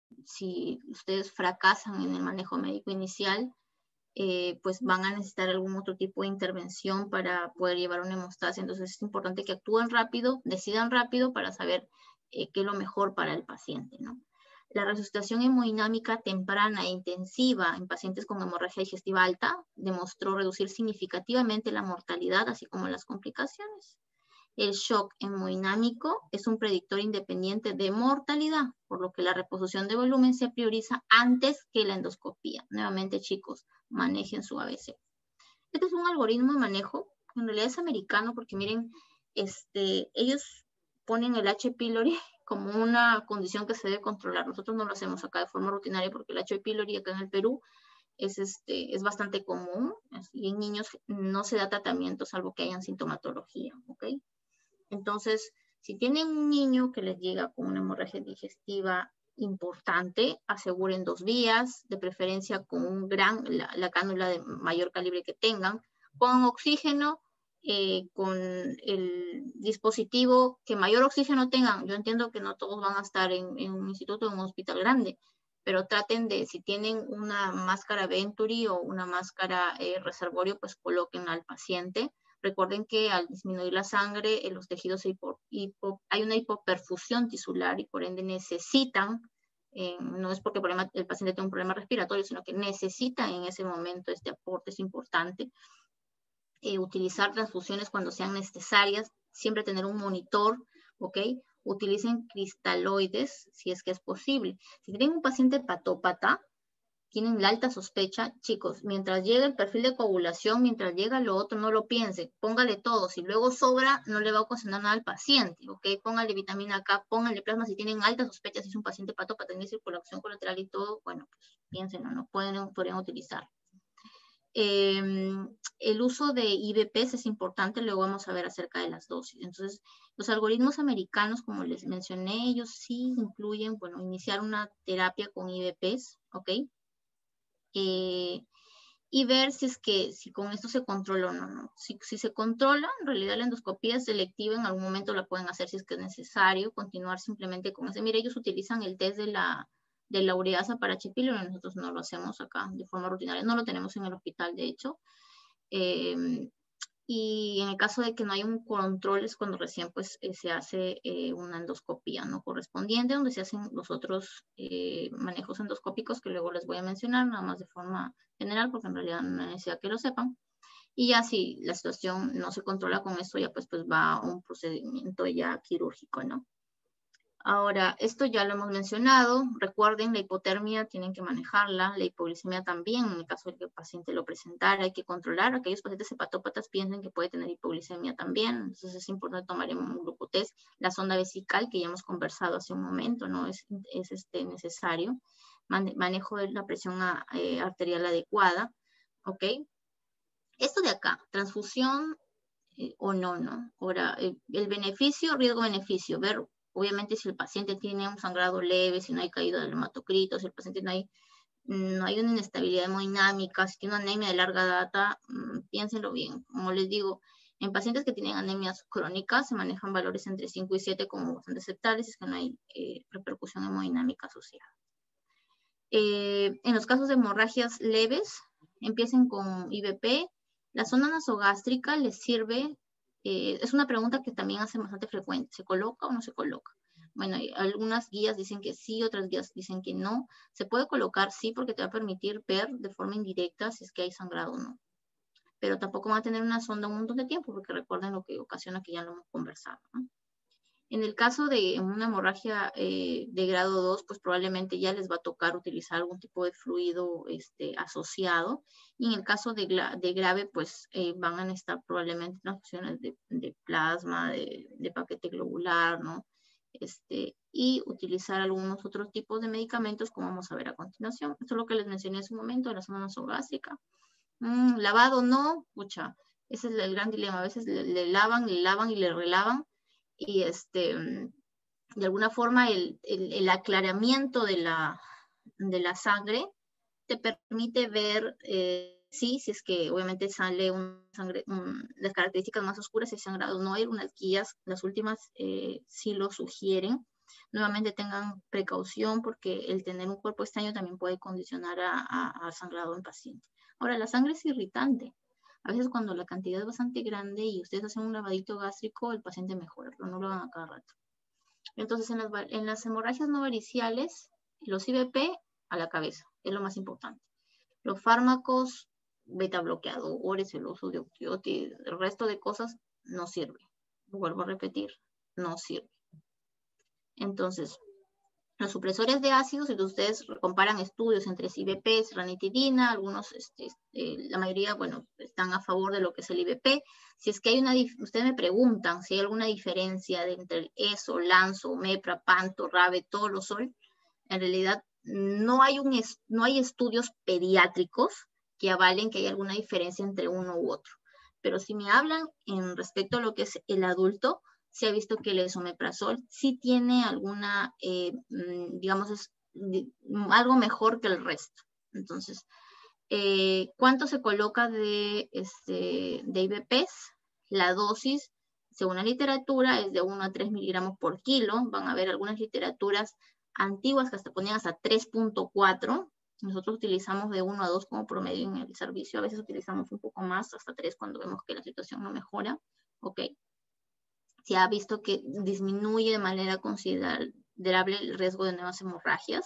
si ustedes fracasan en el manejo médico inicial, Eh, pues van a necesitar algún otro tipo de intervención para poder llevar una hemostasia. Entonces es importante que actúen rápido, decidan rápido para saber eh, qué es lo mejor para el paciente, ¿no? La resucitación hemodinámica temprana e intensiva en pacientes con hemorragia digestiva alta demostró reducir significativamente la mortalidad, así como las complicaciones. El shock hemodinámico es un predictor independiente de mortalidad, por lo que la reposición de volumen se prioriza antes que la endoscopía. Nuevamente, chicos, manejen su A B C. Este es un algoritmo de manejo, en realidad es americano, porque miren, este, ellos ponen el H. pylori como una condición que se debe controlar. Nosotros no lo hacemos acá de forma rutinaria porque el H. pylori acá en el Perú es, este, es bastante común, y en niños no se da tratamiento salvo que hayan sintomatología, ¿ok? Entonces, si tienen un niño que les llega con una hemorragia digestiva importante, aseguren dos vías, de preferencia con un gran, la, la cánula de mayor calibre que tengan, con oxígeno, eh, con el dispositivo que mayor oxígeno tengan. Yo entiendo que no todos van a estar en, en un instituto o en un hospital grande, pero traten de, si tienen una máscara Venturi o una máscara eh, reservorio, pues colóquenla al paciente. Recuerden que al disminuir la sangre, en los tejidos hipo, hipo, hay una hipoperfusión tisular y por ende necesitan, eh, no es porque el, problema, el paciente tenga un problema respiratorio, sino que necesitan en ese momento este aporte, es importante. Eh, utilizar transfusiones cuando sean necesarias, siempre tener un monitor, ¿ok? Utilicen cristaloides si es que es posible. Si tienen un paciente hepatópata, tienen la alta sospecha, chicos, mientras llega el perfil de coagulación, mientras llega lo otro, no lo piense, póngale todo, si luego sobra, no le va a ocasionar nada al paciente, ¿ok? Póngale vitamina K, póngale plasma, si tienen alta sospecha, si es un paciente hepatópata, tiene circulación colateral y todo, bueno, pues piénsenlo, no pueden, podrían utilizar. Eh, el uso de I V Ps es importante, luego vamos a ver acerca de las dosis. Entonces, los algoritmos americanos, como les mencioné, ellos sí incluyen, bueno, iniciar una terapia con I V Ps, ¿ok? Eh, y ver si es que si con esto se controla o no, ¿no? Si, si se controla, en realidad la endoscopía es selectiva, en algún momento la pueden hacer si es que es necesario, continuar simplemente con ese. Mire, ellos utilizan el test de la, de la ureasa para H. pylori, nosotros no lo hacemos acá de forma rutinaria, no lo tenemos en el hospital, de hecho. Eh, y en el caso de que no haya un control es cuando recién pues eh, se hace eh, una endoscopía no correspondiente, donde se hacen los otros eh, manejos endoscópicos que luego les voy a mencionar, nada más de forma general, porque en realidad no hay necesidad que lo sepan. Y ya si la situación no se controla con esto, ya pues, pues va a un procedimiento ya quirúrgico, ¿no? Ahora, esto ya lo hemos mencionado. Recuerden, la hipotermia tienen que manejarla, la hipoglicemia también, en el caso de que el paciente lo presentara, hay que controlar. Aquellos pacientes hepatópatas piensan que puede tener hipoglicemia también, entonces es importante tomar un glucotest. La sonda vesical, que ya hemos conversado hace un momento, ¿no? Es, es este, necesario. Manejo de la presión eh, arterial adecuada, ¿ok? Esto de acá, transfusión eh, o no, ¿no? Ahora, eh, el beneficio, riesgo-beneficio, ver obviamente si el paciente tiene un sangrado leve, si no hay caída del hematocrito, si el paciente no hay, no hay una inestabilidad hemodinámica, si tiene una anemia de larga data, mmm, piénsenlo bien. Como les digo, en pacientes que tienen anemias crónicas se manejan valores entre cinco y siete como bastante aceptables, si es que no hay eh, repercusión hemodinámica asociada. Eh, en los casos de hemorragias leves, empiecen con I V P. La zona nasogástrica les sirve, eh, es una pregunta que también hace bastante frecuente, ¿se coloca o no se coloca? Bueno, algunas guías dicen que sí, otras guías dicen que no. Se puede colocar sí porque te va a permitir ver de forma indirecta si es que hay sangrado o no. Pero tampoco va a tener una sonda un montón de tiempo porque recuerden lo que ocasiona que ya lo hemos conversado, ¿no? En el caso de una hemorragia eh, de grado dos, pues probablemente ya les va a tocar utilizar algún tipo de fluido este, asociado. Y en el caso de, de grave, pues eh, van a necesitar probablemente transfusiones de, de plasma, de, de paquete globular, ¿no? Este, y utilizar algunos otros tipos de medicamentos, como vamos a ver a continuación. Esto es lo que les mencioné en su momento, de la zona nasogástrica. Mm, lavado no, pucha, ese es el gran dilema. A veces le, le lavan, le lavan y le relavan. Y este, de alguna forma el, el, el aclaramiento de la, de la sangre te permite ver, eh, sí, si es que obviamente sale un sangre, un, las características más oscuras, el sangrado no hay, unas guías, las últimas eh, sí lo sugieren. Nuevamente tengan precaución porque el tener un cuerpo extraño también puede condicionar a, a, a sangrado en paciente. Ahora, la sangre es irritante. A veces cuando la cantidad es bastante grande y ustedes hacen un lavadito gástrico, el paciente mejora, pero no lo hagan a cada rato. Entonces, en las, en las hemorragias no variciales, los I V P a la cabeza, es lo más importante. Los fármacos, beta bloqueadores, el uso de opioides, el resto de cosas no sirve. Lo vuelvo a repetir, no sirve. Entonces, los supresores de ácidos, si ustedes comparan estudios entre I V P, ranitidina, algunos, este, eh, la mayoría, bueno, están a favor de lo que es el I V P. Si es que hay una, ustedes me preguntan si hay alguna diferencia de entre el E S O, Lanzo, Mepra, Panto, Rave, Tolosol, en realidad no hay, un, no hay estudios pediátricos que avalen que hay alguna diferencia entre uno u otro. Pero si me hablan en respecto a lo que es el adulto, se ha visto que el esomeprazol sí tiene alguna, eh, digamos, es, algo mejor que el resto. Entonces, eh, ¿cuánto se coloca de, este, de I V Ps? La dosis, según la literatura, es de uno a tres miligramos por kilo. Van a ver algunas literaturas antiguas que hasta ponían hasta tres punto cuatro. Nosotros utilizamos de uno a dos como promedio en el servicio. A veces utilizamos un poco más, hasta tres, cuando vemos que la situación no mejora. Ok. Se ha visto que disminuye de manera considerable el riesgo de nuevas hemorragias.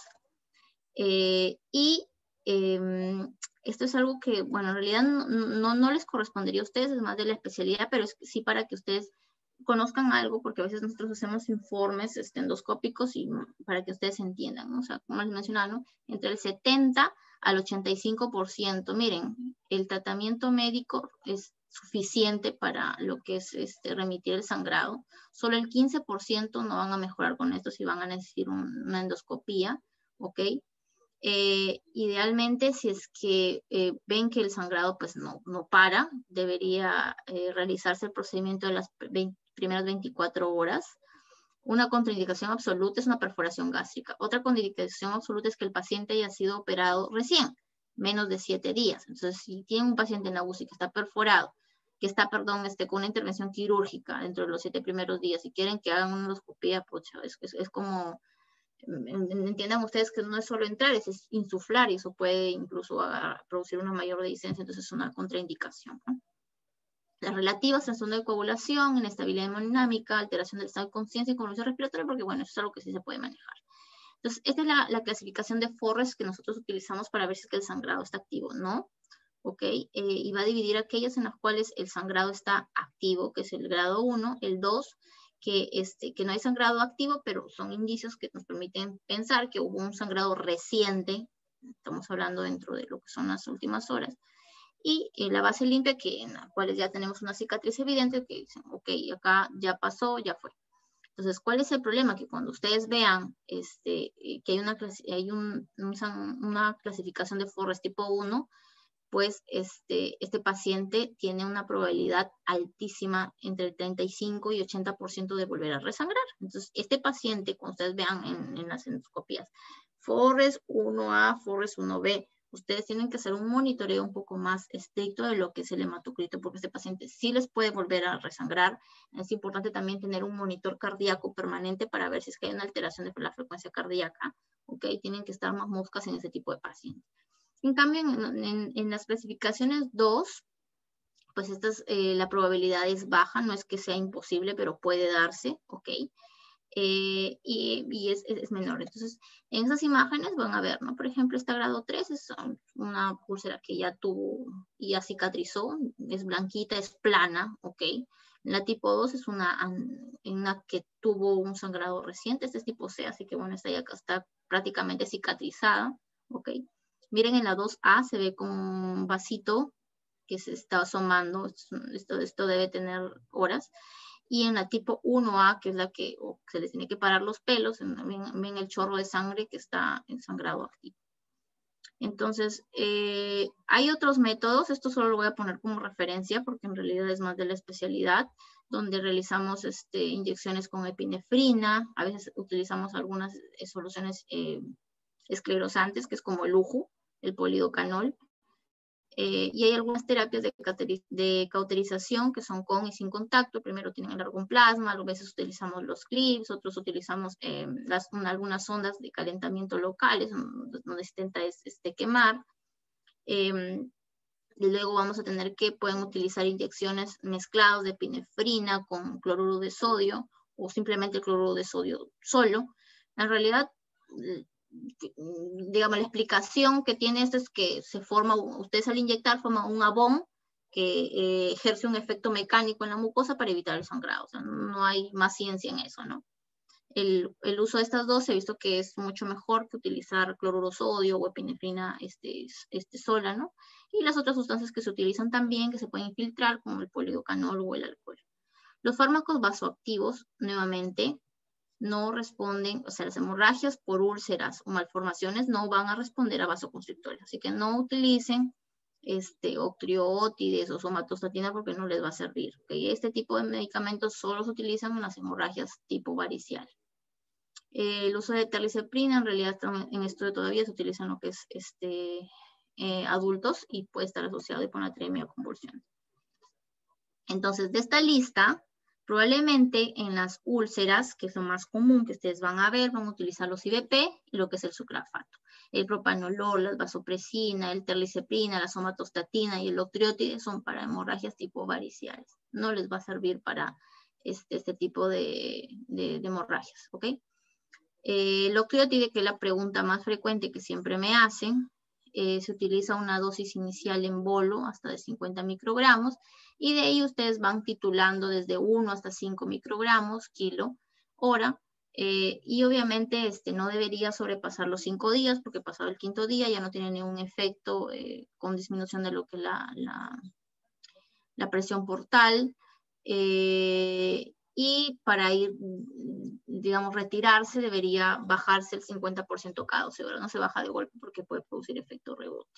Eh, y eh, esto es algo que, bueno, en realidad no, no, no les correspondería a ustedes, es más de la especialidad, pero es sí para que ustedes conozcan algo, porque a veces nosotros hacemos informes este, endoscópicos y para que ustedes entiendan, ¿no? O sea, como les mencionaba, ¿no? Entre el setenta al ochenta y cinco por ciento, miren, el tratamiento médico es suficiente para lo que es este, remitir el sangrado. Solo el quince por ciento no van a mejorar con esto si van a necesitar un, una endoscopía, ¿ok? Eh, idealmente, si es que eh, ven que el sangrado pues no, no para, debería eh, realizarse el procedimiento de las veinte, primeras veinticuatro horas. Una contraindicación absoluta es una perforación gástrica. Otra contraindicación absoluta es que el paciente haya sido operado recién. menos de siete días. Entonces, si tiene un paciente en la U C I que está perforado, que está, perdón, este, con una intervención quirúrgica dentro de los siete primeros días y quieren que hagan una endoscopía, pucha, es, es, es como, entiendan ustedes que no es solo entrar, es, es insuflar y eso puede incluso a, a producir una mayor resistencia, entonces es una contraindicación, ¿no? Las relativas, trastorno de coagulación, inestabilidad hemodinámica, alteración del estado de conciencia y convulsión respiratoria, porque bueno, eso es algo que sí se puede manejar. Entonces, esta es la, la clasificación de Forrest que nosotros utilizamos para ver si es que el sangrado está activo, ¿no? ¿Ok? Eh, y va a dividir aquellas en las cuales el sangrado está activo, que es el grado uno, el dos, que, este, que no hay sangrado activo, pero son indicios que nos permiten pensar que hubo un sangrado reciente, estamos hablando dentro de lo que son las últimas horas, y eh, la base limpia, que en la cual ya tenemos una cicatriz evidente, que dicen, ok, acá ya pasó, ya fue. Entonces, ¿cuál es el problema? Que cuando ustedes vean este, que hay, una, hay un, un, una clasificación de Forrest tipo uno, pues este, este paciente tiene una probabilidad altísima entre el treinta y cinco y ochenta por ciento de volver a resangrar. Entonces, este paciente, cuando ustedes vean en, en las endoscopías, Forrest uno A, Forrest uno B, ustedes tienen que hacer un monitoreo un poco más estricto de lo que es el hematocrito, porque este paciente sí les puede volver a resangrar. Es importante también tener un monitor cardíaco permanente para ver si es que hay una alteración de la frecuencia cardíaca, ¿ok? Tienen que estar más moscas en ese tipo de pacientes. En cambio, en, en, en las clasificaciones dos, pues estas, eh, la probabilidad es baja, no es que sea imposible, pero puede darse, ¿ok? Eh, y, y es, es, menor. Entonces, en esas imágenes van a ver, ¿no? Por ejemplo, esta grado tres es una úlcera que ya tuvo y ya cicatrizó, es blanquita, es plana, ¿ok? La tipo dos es una, una que tuvo un sangrado reciente, este es tipo C, así que bueno, esta ya está prácticamente cicatrizada, ¿ok? Miren, en la dos A se ve como un vasito que se está asomando, esto, esto debe tener horas. Y en la tipo uno A, que es la que oh, se les tiene que parar los pelos, ven, ven el chorro de sangre que está en sangrado activo. Entonces, eh, hay otros métodos, esto solo lo voy a poner como referencia porque en realidad es más de la especialidad, donde realizamos este, inyecciones con epinefrina, a veces utilizamos algunas eh, soluciones eh, esclerosantes, que es como el U J U, el polidocanol, Eh, y hay algunas terapias de, de cauterización que son con y sin contacto. Primero tienen el argón plasma, a veces utilizamos los clips, otros utilizamos eh, las, una, algunas ondas de calentamiento locales, donde se intenta es, este, quemar. Eh, y luego vamos a tener que pueden utilizar inyecciones mezcladas de epinefrina con cloruro de sodio o simplemente el cloruro de sodio solo. En realidad, digamos, la explicación que tiene esto es que se forma, ustedes al inyectar forman un abón que eh, ejerce un efecto mecánico en la mucosa para evitar el sangrado. O sea, no hay más ciencia en eso, ¿no? El, el uso de estas dos he visto que es mucho mejor que utilizar cloruro sodio o epinefrina este, este sola, ¿no? Y las otras sustancias que se utilizan también, que se pueden filtrar, como el polidocanol o el alcohol. Los fármacos vasoactivos, nuevamente, no responden, o sea, las hemorragias por úlceras o malformaciones no van a responder a vasoconstrictores, así que no utilicen este, octreótides o somatostatina porque no les va a servir, ¿okay? Este tipo de medicamentos solo se utilizan en las hemorragias tipo varicial. Eh, el uso de terliceprina, en realidad en estudio todavía se utiliza en lo que es este, eh, adultos y puede estar asociado a hiponatremia o convulsión. Entonces, de esta lista, probablemente en las úlceras, que es lo más común que ustedes van a ver, van a utilizar los I V P y lo que es el sucralfato. El propanolol, la vasopresina, el terliceprina, la somatostatina y el octreotide son para hemorragias tipo variciales. No les va a servir para este, este tipo de, de, de hemorragias, ¿ok? Eh, el octreotide, que es la pregunta más frecuente que siempre me hacen, eh, se utiliza una dosis inicial en bolo hasta de cincuenta microgramos y de ahí ustedes van titulando desde uno hasta cinco microgramos, kilo, hora, eh, y obviamente este, no debería sobrepasar los cinco días porque pasado el quinto día ya no tiene ningún efecto eh, con disminución de lo que es la, la, la presión portal. Eh, y para ir, digamos, retirarse debería bajarse el cincuenta por ciento cada doce horas. No se baja de golpe porque puede producir efecto rebote.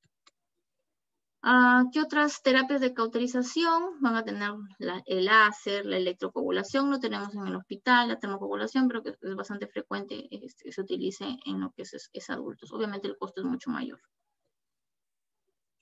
Uh, ¿Qué otras terapias de cauterización? Van a tener la, el láser, la electrocoagulación, lo tenemos en el hospital, la termocoagulación, pero que es bastante frecuente este, que se utilice en lo que es, es adultos. Obviamente el costo es mucho mayor.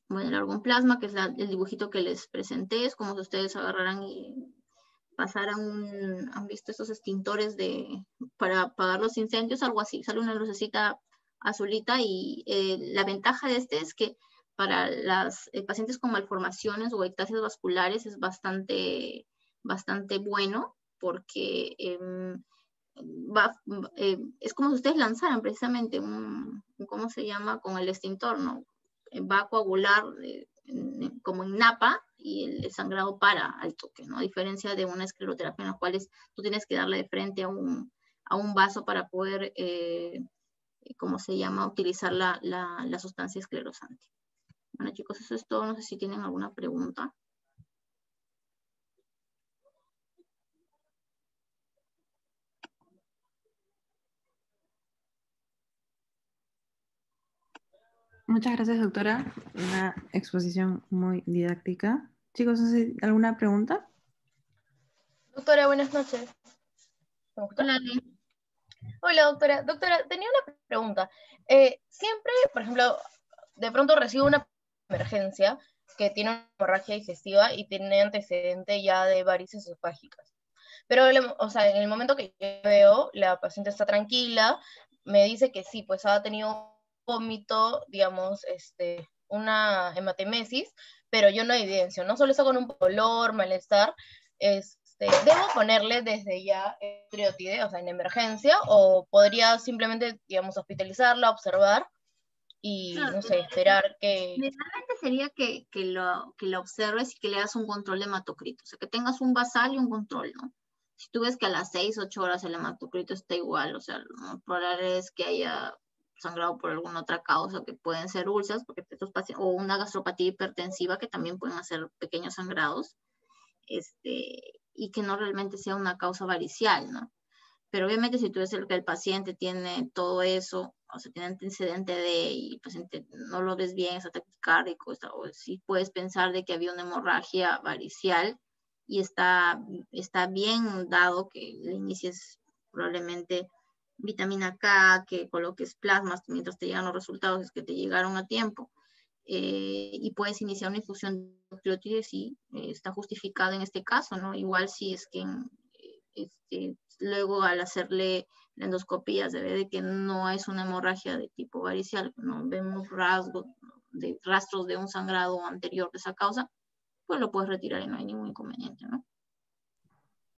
Bueno, el orgonplasma, que es la, el dibujito que les presenté, es como si ustedes agarraran y pasaran un, han visto estos extintores de, para apagar los incendios, algo así, sale una lucecita azulita y eh, la ventaja de este es que para las eh, pacientes con malformaciones o ectasias vasculares es bastante, bastante bueno porque eh, va, eh, es como si ustedes lanzaran precisamente un, ¿cómo se llama? Con el extintor, ¿no? Va a coagular eh, como en napa y el, el sangrado para al toque, ¿no? A diferencia de una escleroterapia en la cual es, tú tienes que darle de frente a un, a un vaso para poder, eh, ¿cómo se llama? Utilizar la, la, la sustancia esclerosante. Bueno, chicos, eso es todo. No sé si tienen alguna pregunta. Muchas gracias, doctora. Una exposición muy didáctica. Chicos, ¿no sé, ¿alguna pregunta? Doctora, buenas noches. ¿Me gusta? Hola, Ale. Hola, doctora. Doctora, tenía una pregunta. Eh, siempre, por ejemplo, de pronto recibo una emergencia que tiene una hemorragia digestiva y tiene antecedente ya de varices esofágicas. Pero, o sea, en el momento que yo veo, la paciente está tranquila, me dice que sí, pues ha tenido vómito, digamos, este, una hematemesis, pero yo no evidencio, no solo está con un dolor, malestar, este, ¿debo ponerle desde ya triotide, o sea, en emergencia, o podría simplemente, digamos, hospitalizarla, observar y, Claro, no sé, esperar que... Idealmente sería que, que, lo, que lo observes y que le hagas un control de hematocrito, o sea, que tengas un basal y un control, ¿no? Si tú ves que a las seis, ocho horas el hematocrito está igual, o sea, lo más probable es que haya sangrado por alguna otra causa, que pueden ser úlceras, porque estos pacientes, o una gastropatía hipertensiva, que también pueden hacer pequeños sangrados, este, y que no realmente sea una causa varicial, ¿no? Pero obviamente si tú ves el que el paciente tiene todo eso, o sea, tiene antecedente de, y el paciente no lo ves bien, está taquicárdico, está, o sí puedes pensar de que había una hemorragia varicial y está, está bien dado que le inicies probablemente vitamina K, que coloques plasmas mientras te llegan los resultados, es que te llegaron a tiempo. Eh, y puedes iniciar una infusión de nucleótidos y eh, está justificado en este caso, ¿no? Igual si es que en, este, luego al hacerle la endoscopía se ve de que no es una hemorragia de tipo varicial, no vemos rasgos de rastros de un sangrado anterior de esa causa, pues lo puedes retirar y no hay ningún inconveniente, ¿no?